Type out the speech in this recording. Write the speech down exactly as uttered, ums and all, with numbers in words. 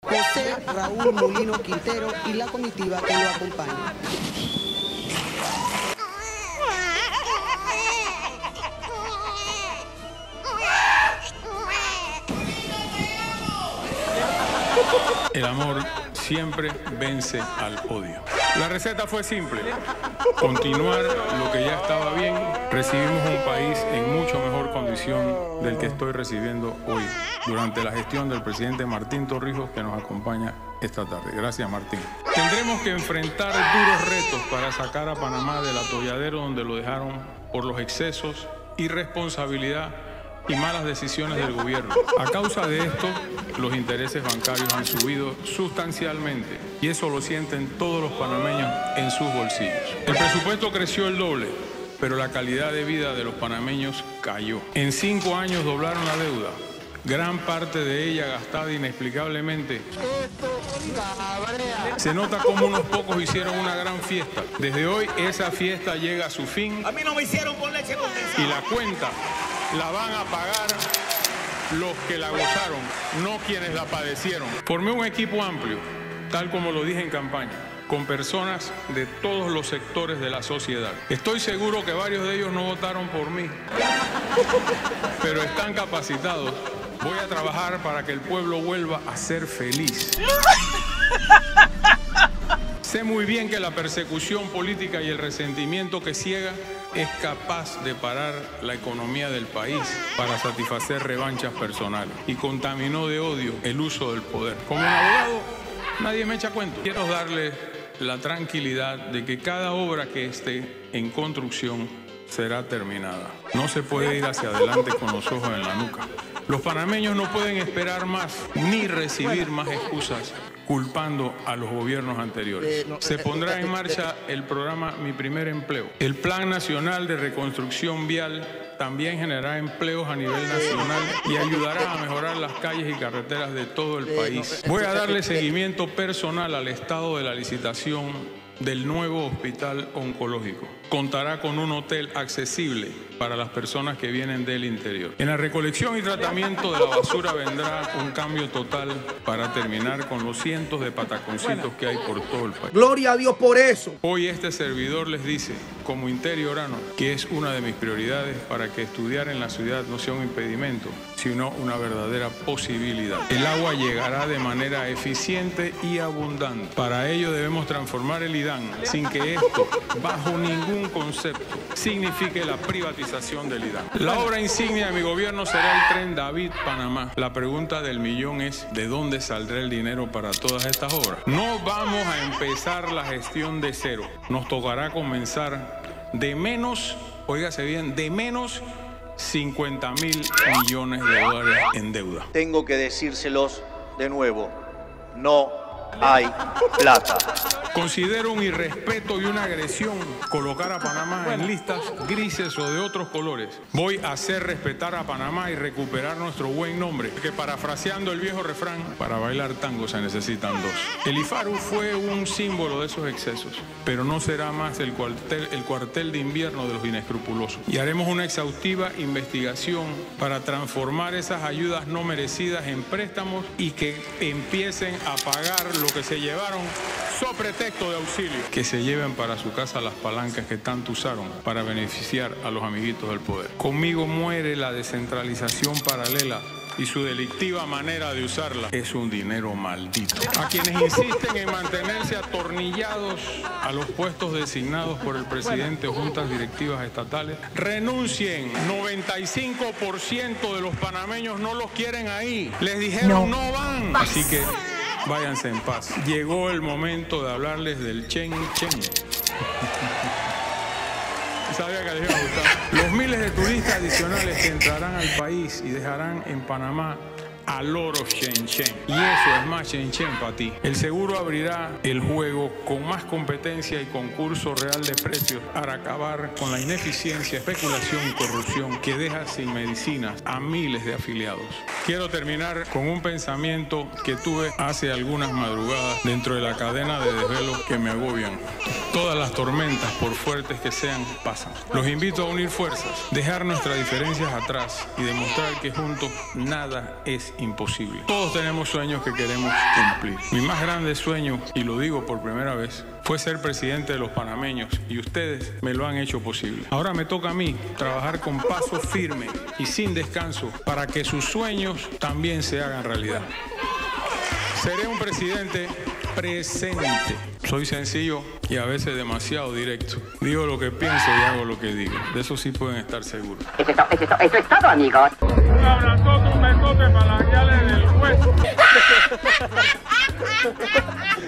José Raúl Molino Quintero y la comitiva que lo acompaña. El amor siempre vence al odio. La receta fue simple: continuar lo que ya estaba bien. Recibimos un país en mucho mejor condición del que estoy recibiendo hoy, durante la gestión del presidente Martín Torrijos, que nos acompaña esta tarde. Gracias, Martín. Tendremos que enfrentar duros retos para sacar a Panamá del atolladero donde lo dejaron por los excesos, irresponsabilidad y malas decisiones del gobierno. A causa de esto, los intereses bancarios han subido sustancialmente y eso lo sienten todos los panameños en sus bolsillos. El presupuesto creció el doble, pero la calidad de vida de los panameños cayó. En cinco años doblaron la deuda, gran parte de ella gastada inexplicablemente. Se nota como unos pocos hicieron una gran fiesta. Desde hoy esa fiesta llega a su fin. A mí no me hicieron con leche condensada. Y la cuenta la van a pagar los que la gozaron, no quienes la padecieron. Formé un equipo amplio, tal como lo dije en campaña, con personas de todos los sectores de la sociedad. Estoy seguro que varios de ellos no votaron por mí, pero están capacitados. Voy a trabajar para que el pueblo vuelva a ser feliz. Sé muy bien que la persecución política y el resentimiento que ciega es capaz de parar la economía del país para satisfacer revanchas personales y contaminó de odio el uso del poder. Como un abogado, nadie me echa cuento. Quiero darle la tranquilidad de que cada obra que esté en construcción será terminada. No se puede ir hacia adelante con los ojos en la nuca. Los panameños no pueden esperar más ni recibir más excusas culpando a los gobiernos anteriores. Se pondrá en marcha el programa Mi Primer Empleo. El Plan Nacional de Reconstrucción Vial también generará empleos a nivel nacional y ayudará a mejorar las calles y carreteras de todo el país. Voy a darle seguimiento personal al estado de la licitación del nuevo hospital oncológico. Contará con un hotel accesible para las personas que vienen del interior. En la recolección y tratamiento de la basura vendrá un cambio total para terminar con los cientos de pataconcitos que hay por todo el país. Gloria a Dios por eso. Hoy este servidor les dice, como interiorano, que es una de mis prioridades para que estudiar en la ciudad no sea un impedimento, sino una verdadera posibilidad. El agua llegará de manera eficiente y abundante. Para ello debemos transformar el IDAN sin que esto, bajo ningún concepto, signifique la privatización del IDAN. La obra insignia de mi gobierno será el tren David-Panamá. La pregunta del millón es, ¿de dónde saldrá el dinero para todas estas obras? No vamos a empezar la gestión de cero. Nos tocará comenzar de menos, óigase bien, de menos cincuenta mil millones de dólares en deuda. Tengo que decírselos de nuevo, no hay plata. Considero un irrespeto y una agresión colocar a Panamá en listas grises o de otros colores. Voy a hacer respetar a Panamá y recuperar nuestro buen nombre, que parafraseando el viejo refrán, para bailar tango se necesitan dos. El IFARU fue un símbolo de esos excesos, pero no será más el cuartel, el cuartel de invierno de los inescrupulosos. Y haremos una exhaustiva investigación para transformar esas ayudas no merecidas en préstamos y que empiecen a pagar lo que se llevaron so pretexto de auxilio. Que se lleven para su casa las palancas que tanto usaron para beneficiar a los amiguitos del poder. Conmigo muere la descentralización paralela y su delictiva manera de usarla es un dinero maldito. A quienes insisten en mantenerse atornillados a los puestos designados por el presidente o juntas directivas estatales, renuncien. noventa y cinco por ciento de los panameños no los quieren ahí. Les dijeron no, no van. Así que váyanse en paz. Llegó el momento de hablarles del Chen Chen. Sabía que les iba a gustar. Los miles de turistas adicionales que entrarán al país y dejarán en Panamá a loro Chen Chen. Y eso es más Chen Chen para ti. El seguro abrirá el juego con más competencia y concurso real de precios para acabar con la ineficiencia, especulación y corrupción que deja sin medicinas a miles de afiliados. Quiero terminar con un pensamiento que tuve hace algunas madrugadas dentro de la cadena de desvelos que me agobian. Todas las tormentas, por fuertes que sean, pasan. Los invito a unir fuerzas, dejar nuestras diferencias atrás y demostrar que juntos nada es imposible. Todos tenemos sueños que queremos cumplir. Mi más grande sueño, y lo digo por primera vez, fue ser presidente de los panameños y ustedes me lo han hecho posible. Ahora me toca a mí trabajar con paso firme y sin descanso para que sus sueños también se hagan realidad. Seré un presidente presente. Soy sencillo y a veces demasiado directo. Digo lo que pienso y hago lo que digo. De eso sí pueden estar seguros. Eso es, to- eso es, to- eso es todo, amigos. Un abrazote, un besote para las guiales del juez.